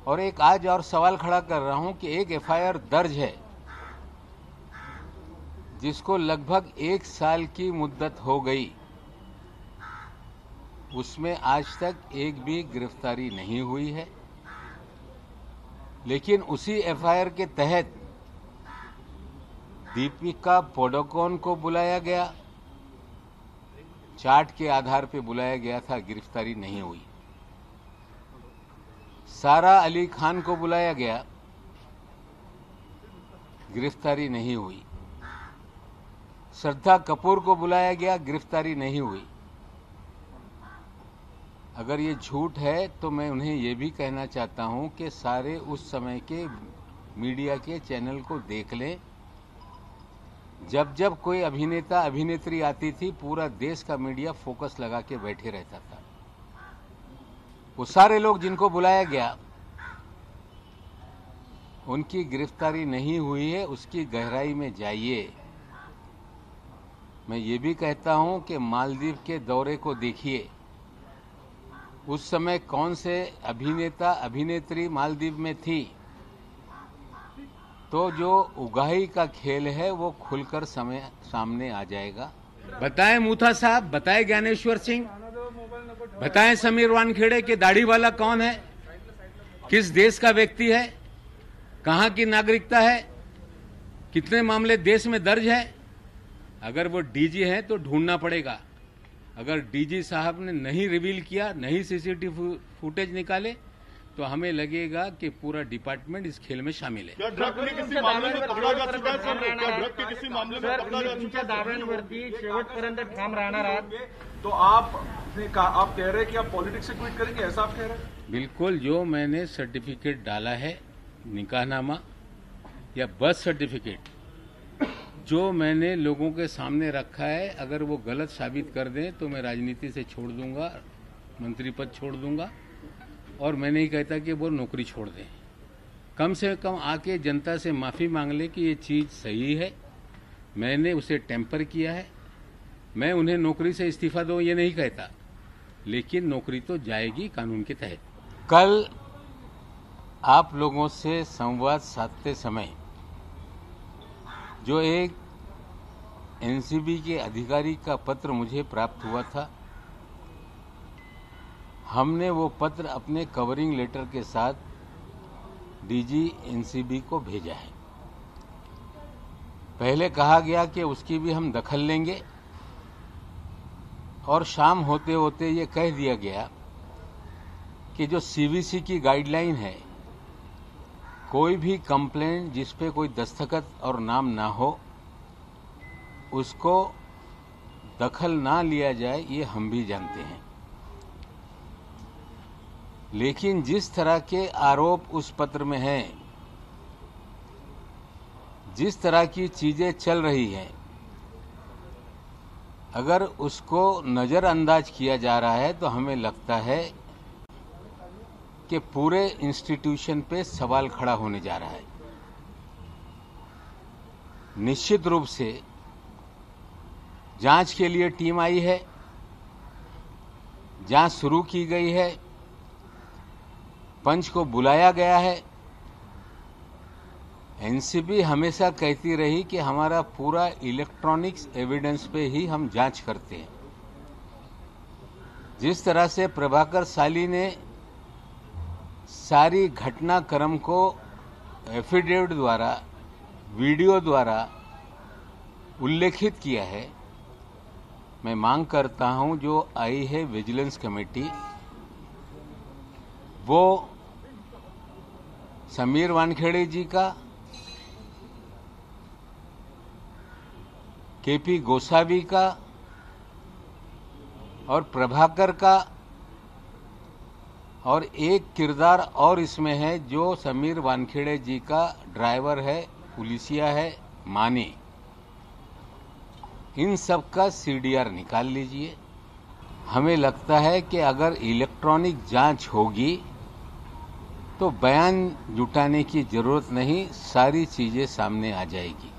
और एक आज और सवाल खड़ा कर रहा हूं कि एक एफआईआर दर्ज है जिसको लगभग 1 साल की मुद्दत हो गई, उसमें आज तक एक भी गिरफ्तारी नहीं हुई है। लेकिन उसी एफआईआर के तहत दीपिका पादुकोण को बुलाया गया, चार्ट के आधार पर बुलाया गया था, गिरफ्तारी नहीं हुई। सारा अली खान को बुलाया गया, गिरफ्तारी नहीं हुई। श्रद्धा कपूर को बुलाया गया, गिरफ्तारी नहीं हुई। अगर ये झूठ है तो मैं उन्हें ये भी कहना चाहता हूं कि सारे उस समय के मीडिया के चैनल को देख लें। जब जब कोई अभिनेता अभिनेत्री आती थी, पूरा देश का मीडिया फोकस लगा के बैठे रहता था। वो सारे लोग जिनको बुलाया गया उनकी गिरफ्तारी नहीं हुई है, उसकी गहराई में जाइए। मैं ये भी कहता हूं कि मालदीव के दौरे को देखिए, उस समय कौन से अभिनेता अभिनेत्री मालदीव में थी, तो जो उगाही का खेल है वो खुलकर सामने आ जाएगा। बताएं मूथा साहब, बताएं ज्ञानेश्वर सिंह, बताएं समीर वानखेड़े कि दाढ़ी वाला कौन है, किस देश का व्यक्ति है, कहां की नागरिकता है, कितने मामले देश में दर्ज है। अगर वो डीजी हैं तो ढूंढना पड़ेगा। अगर डीजी साहब ने नहीं रिवील किया, नहीं सीसीटीवी फुटेज निकाले, तो हमें लगेगा कि पूरा डिपार्टमेंट इस खेल में शामिल है। क्या ड्रग के किसी मामले में पकड़ा जा चुका है सर? क्या ड्रग के किसी मामले में पकड़ा जा चुका है? दाव्यांवरती शेवटपर्यंत ठाम राहणार आहात? तो आप कह रहे हैं कि आप पॉलिटिक्स से क्विट करेंगे, ऐसा आप कह रहे हैं? बिल्कुल। जो मैंने सर्टिफिकेट डाला है, निकाहनामा या बर्थ सर्टिफिकेट, जो मैंने लोगों के सामने रखा है, अगर वो गलत साबित कर दें तो मैं राजनीति से छोड़ दूंगा, मंत्री पद छोड़ दूंगा। और मैं नहीं कहता कि वो नौकरी छोड़ दें, कम से कम आके जनता से माफी मांग ले कि ये चीज सही है, मैंने उसे टेम्पर किया है। मैं उन्हें नौकरी से इस्तीफा दो ये नहीं कहता, लेकिन नौकरी तो जाएगी कानून के तहत। कल आप लोगों से संवाद साधते समय जो एक एनसीबी के अधिकारी का पत्र मुझे प्राप्त हुआ था, हमने वो पत्र अपने कवरिंग लेटर के साथ डीजी एनसीबी को भेजा है। पहले कहा गया कि उसकी भी हम दखल लेंगे, और शाम होते होते ये कह दिया गया कि जो सीवीसी की गाइडलाइन है, कोई भी कंप्लेंट जिस पे कोई दस्तखत और नाम ना हो, उसको दखल ना लिया जाए, ये हम भी जानते हैं। लेकिन जिस तरह के आरोप उस पत्र में हैं, जिस तरह की चीजें चल रही हैं, अगर उसको नजरअंदाज किया जा रहा है तो हमें लगता है कि पूरे इंस्टीट्यूशन पे सवाल खड़ा होने जा रहा है। निश्चित रूप से जांच के लिए टीम आई है, जांच शुरू की गई है, पंच को बुलाया गया है। एनसीबी हमेशा कहती रही कि हमारा पूरा इलेक्ट्रॉनिक्स एविडेंस पे ही हम जांच करते हैं। जिस तरह से प्रभाकर साली ने सारी घटनाक्रम को एफिडेविट द्वारा, वीडियो द्वारा उल्लेखित किया है, मैं मांग करता हूं जो आई है विजिलेंस कमेटी, वो समीर वानखेड़े जी का, केपी गोसावी का और प्रभाकर का, और एक किरदार और इसमें है जो समीर वानखेड़े जी का ड्राइवर है, पुलिसिया है, माने, इन सब का सीडीआर निकाल लीजिए। हमें लगता है कि अगर इलेक्ट्रॉनिक जांच होगी तो बयान जुटाने की जरूरत नहीं, सारी चीजें सामने आ जाएगी।